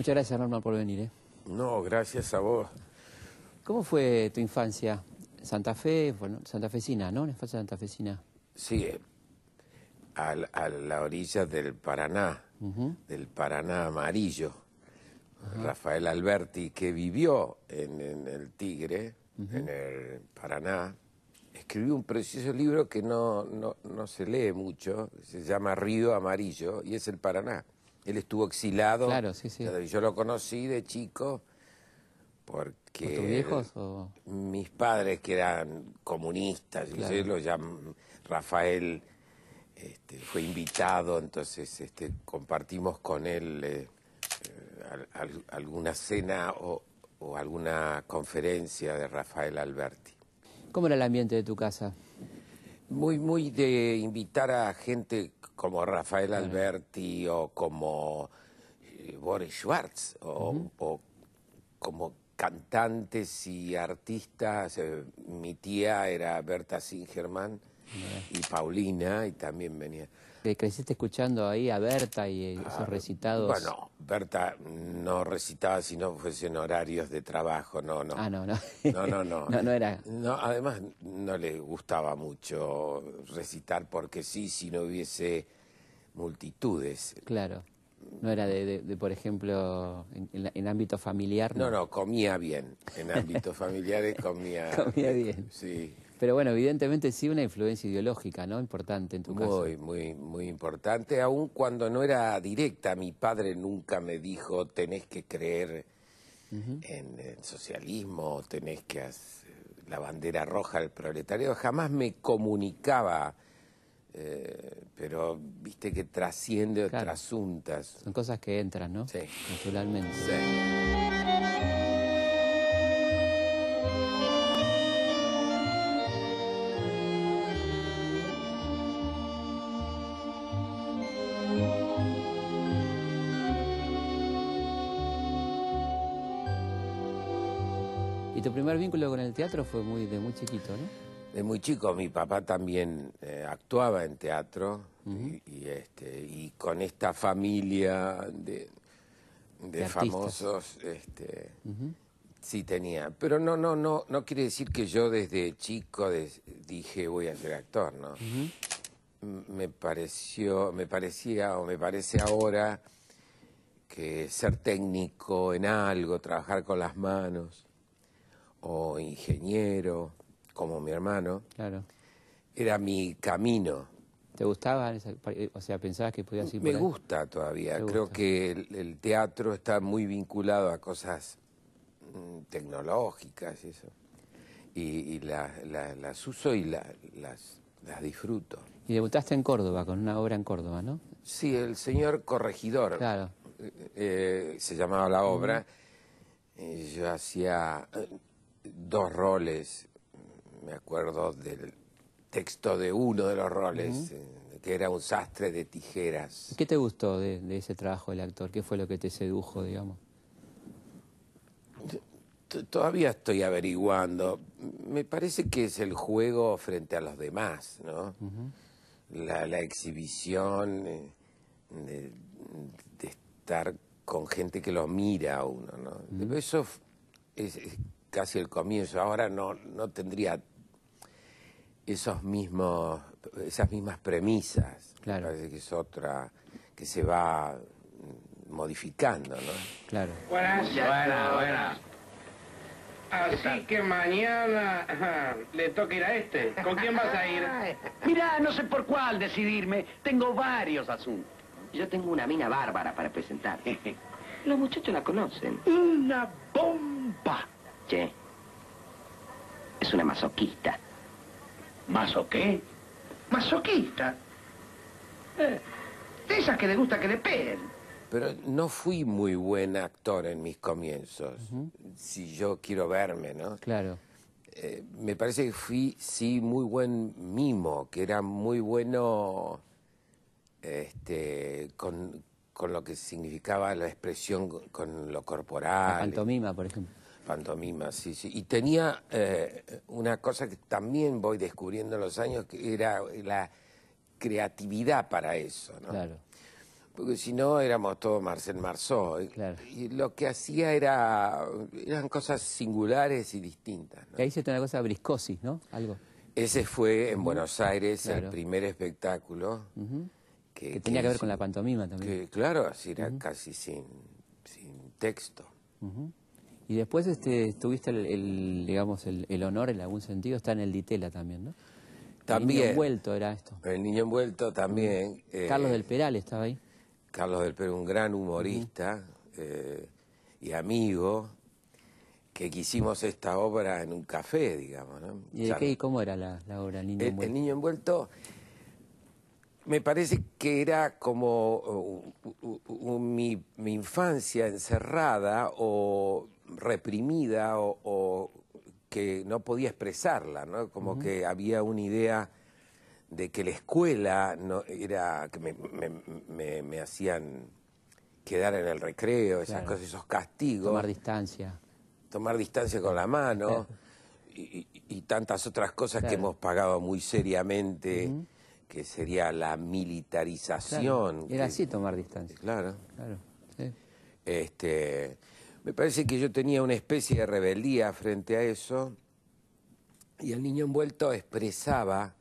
Muchas gracias, Norma, por venir, ¿eh? No, gracias a vos. ¿Cómo fue tu infancia? Santa Fe, bueno, santafesina, ¿no? Una infancia santafesina. Sí, a la orilla del Paraná, del Paraná amarillo. Rafael Alberti, que vivió en el Tigre, en el Paraná, escribió un precioso libro que no se lee mucho, se llama Río Amarillo, y es el Paraná. Él estuvo exilado. Claro, sí, sí. Yo lo conocí de chico porque... ¿Por tus viejos o...? Mis padres, que eran comunistas, Claro. y lo llaman Rafael, fue invitado, entonces compartimos con él alguna cena o alguna conferencia de Rafael Alberti. ¿Cómo era el ambiente de tu casa? Muy de invitar a gente como Rafael Alberti o como Boris Schwartz o como cantantes y artistas. Mi tía era Berta Singerman y Paulina, y también venía. ¿Creciste escuchando ahí a Berta y esos recitados? Bueno, Berta no recitaba si no fuesen horarios de trabajo, no. Ah, no. No era... No, además no le gustaba mucho recitar porque sí, si no hubiese multitudes. Claro. No era de por ejemplo, en ámbito familiar. No, comía bien. En ámbitos familiares comía bien. Sí. Pero bueno, evidentemente sí una influencia ideológica, ¿no? Importante en tu caso. Muy importante, aun cuando no era directa. Mi padre nunca me dijo, tenés que creer en el socialismo, tenés que hacer la bandera roja del proletariado. Jamás me comunicaba, pero viste que trasciende otras asuntas. Son cosas que entran, ¿no? Sí. Naturalmente. Sí. Y tu primer vínculo con el teatro fue de muy chiquito, ¿no? De muy chico. Mi papá también actuaba en teatro y con esta familia de famosos sí tenía. Pero no quiere decir que yo desde chico dije voy a ser actor, ¿no? Me parecía o me parece ahora que ser técnico en algo, trabajar con las manos, o ingeniero, como mi hermano, era mi camino. ¿Te gustaba? O sea, ¿pensabas que podías ir por ahí? Me gusta todavía. Creo que el teatro está muy vinculado a cosas tecnológicas y eso. Y las uso y las disfruto. Y debutaste en Córdoba, con una obra en Córdoba, ¿no? Sí, El señor corregidor. Claro. Se llamaba la obra. Yo hacía 2 roles. Me acuerdo del texto de uno de los roles, que era un sastre de tijeras. ¿Qué te gustó de ese trabajo del actor? ¿Qué fue lo que te sedujo, digamos? Todavía estoy averiguando. Me parece que es el juego frente a los demás, ¿no? La exhibición de estar con gente que lo mira a uno, ¿no? Eso es casi el comienzo. Ahora no tendría esas mismas premisas. Claro. Me parece que es otra que se va modificando, ¿no? Claro. Buenas. Así que mañana le toca ir a este. ¿Con quién vas a ir? Mirá, no sé por cuál decidirme. Tengo varios asuntos. Yo tengo una mina bárbara para presentar. Los muchachos la conocen. ¡Una bomba! Che, es una masoquista. ¿Maso qué? ¿Masoquista? De esas que le gusta que le peguen. Pero no fui muy buen actor en mis comienzos. Si yo quiero verme, ¿no? Claro. Me parece que fui, sí, muy buen mimo, que era muy bueno con lo que significaba la expresión con lo corporal. La pantomima, por ejemplo. Pantomima, sí. Y tenía una cosa que también voy descubriendo en los años, que era la creatividad para eso, ¿no? Claro. porque si no éramos todos Marcel Marceau. Claro. Y lo que hacía eran cosas singulares y distintas, ¿no? Y ahí hiciste una cosa Briscosi, ¿no? Algo. Ese fue en Buenos Aires Claro. el primer espectáculo. Que tenía que ver con la pantomima también. Que, claro, así era casi sin texto. Y después tuviste digamos, el honor en algún sentido, está en el Ditela también, ¿no? También. El Niño Envuelto era esto. El Niño Envuelto también. Carlos del Peral estaba ahí. Carlos del Peral, un gran humorista y amigo, que hicimos esta obra en un café, digamos, ¿no? ¿Y de qué y cómo era la obra, El Niño Envuelto? El Niño Envuelto me parece que era como mi infancia encerrada o reprimida o que no podía expresarla, ¿no? Como que había una idea de que la escuela no era que me hacían quedar en el recreo, esas Claro. cosas, esos castigos. Tomar distancia. Con la mano Claro. y tantas otras cosas que Claro. hemos pagado muy seriamente, que sería la militarización. Claro. Era así tomar distancia. Claro. Claro. Sí. Me parece que yo tenía una especie de rebeldía frente a eso, y El Niño Envuelto expresaba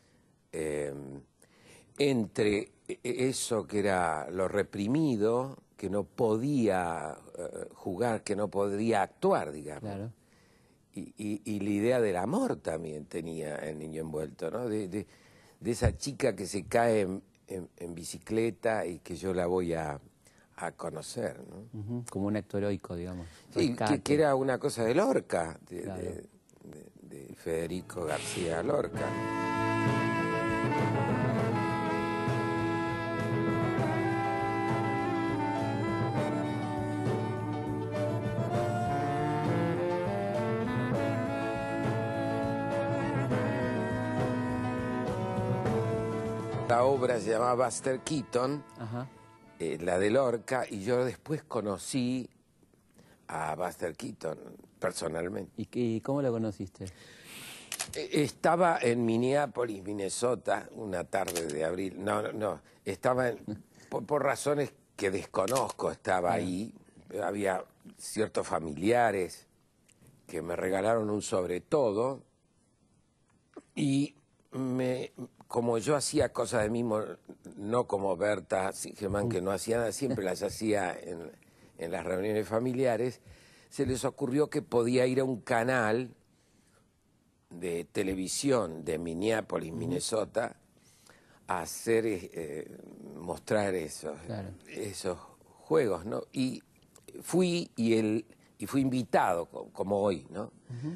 entre eso que era lo reprimido, que no podía jugar, que no podía actuar, digamos. Claro. Y la idea del amor también tenía El Niño Envuelto, ¿no? De esa chica que se cae en bicicleta y que yo la voy a conocer, ¿no? Como un acto heroico, digamos. Sí, Rescate. que era una cosa de Lorca, Claro. de Federico García Lorca. La obra se llamaba Buster Keaton, Ajá. la de Lorca, y yo después conocí a Buster Keaton personalmente. ¿Y cómo lo conociste? Estaba en Minneapolis, Minnesota, una tarde de abril. No, estaba por razones que desconozco, estaba ahí. Había ciertos familiares que me regalaron un sobre todo, y como yo hacía cosas de mí, no como Berta Singerman, que no hacía nada, siempre las hacía en las reuniones familiares, se les ocurrió que podía ir a un canal de televisión de Minneapolis, Minnesota, a hacer, mostrar Claro. esos juegos, ¿no? Y fui fui invitado, como hoy, ¿no?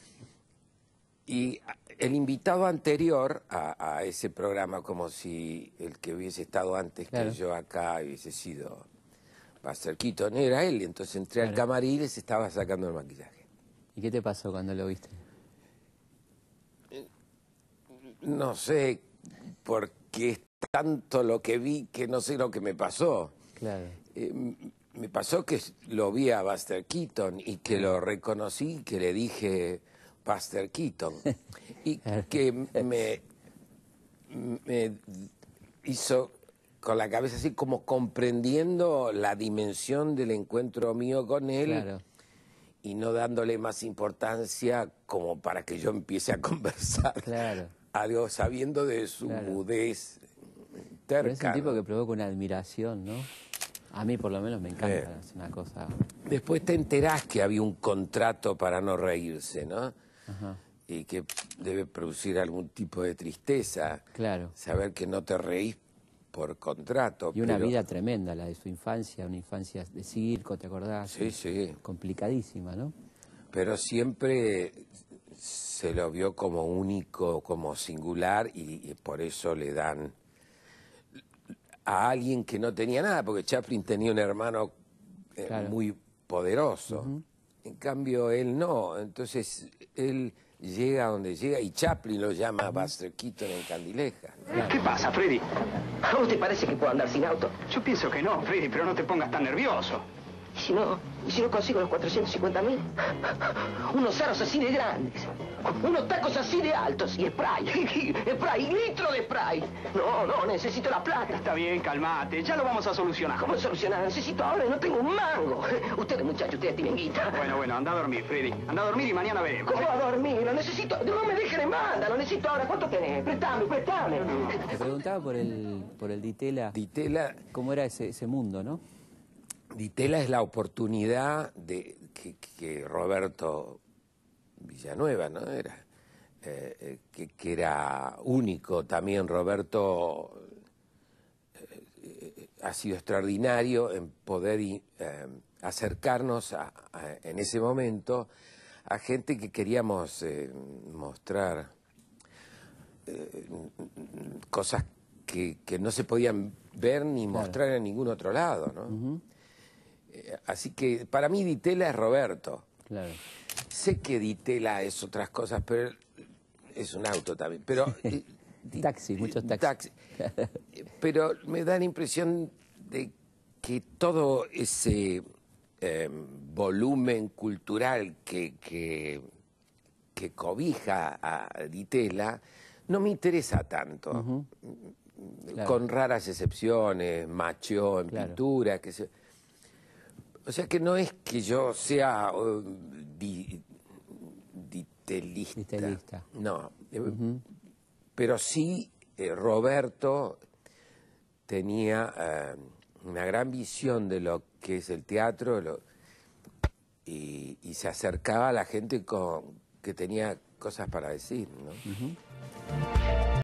Y el invitado anterior a ese programa, como si el que hubiese estado antes Claro. que yo acá hubiese sido Buster Keaton, era él. Entonces entré al Claro. camarín y les estaba sacando el maquillaje. ¿Y qué te pasó cuando lo viste? No sé por qué es tanto lo que vi que no sé lo que me pasó. Claro. Me pasó que lo vi a Buster Keaton y que lo reconocí, que le dije Buster Keaton. Y que me hizo con la cabeza así como comprendiendo la dimensión del encuentro mío con él. Claro. Y no dándole más importancia como para que yo empiece a conversar. Claro. Algo sabiendo de su Claro. mudez Pero es terca, un tipo ¿no? que provoca una admiración, ¿no? A mí por lo menos me encanta, es una cosa... Después te enterás que había un contrato para no reírse, ¿no? Ajá. Y que debe producir algún tipo de tristeza. Claro. Saber que no te reís por contrato. Y una pero- vida tremenda, la de su infancia, una infancia de circo, ¿te acordás? Sí, sí. Complicadísima, ¿no? Pero siempre se lo vio como único, como singular, y por eso le dan a alguien que no tenía nada, porque Chaplin tenía un hermano Claro. muy poderoso. En cambio, él no. Entonces, él llega a donde llega, y Chaplin lo llama Buster Keaton en Candilejas, ¿no? ¿Qué pasa, Freddy? ¿A vos te parece que puedo andar sin auto? Yo pienso que no, Freddy, pero no te pongas tan nervioso. ¿Y si no consigo los 450.000? Unos aros así de grandes, unos tacos así de altos y spray, spray, litro de spray. No, necesito la plata. Está bien, calmate, ya lo vamos a solucionar. ¿Cómo solucionar? Necesito ahora y no tengo un mango. Ustedes, muchachos, ustedes tienen guita. Bueno, anda a dormir, Freddy. Anda a dormir y mañana veremos. ¿Cómo a dormir? Lo necesito. No me dejen en banda, lo necesito ahora. ¿Cuánto tenés? Préstame. Te preguntaba por el Ditela. Ditela, ¿Cómo era ese mundo, no? Ditela es la oportunidad de que Roberto Villanueva, ¿no? Era que era único también. Roberto ha sido extraordinario en poder acercarnos en ese momento a gente que queríamos mostrar cosas que no se podían ver ni mostrar en ningún otro lado, ¿no? Así que para mí Ditela es Roberto. Claro. Sé que Ditela es otras cosas, pero es un auto también. Pero Taxi, muchos taxis. Pero me da la impresión de que todo ese volumen cultural que cobija a Ditela no me interesa tanto. Claro. Con raras excepciones, Macho en pintura, que se... O sea que no es que yo sea ditelista. No. Pero sí, Roberto tenía una gran visión de lo que es el teatro y se acercaba a la gente que tenía cosas para decir, ¿no?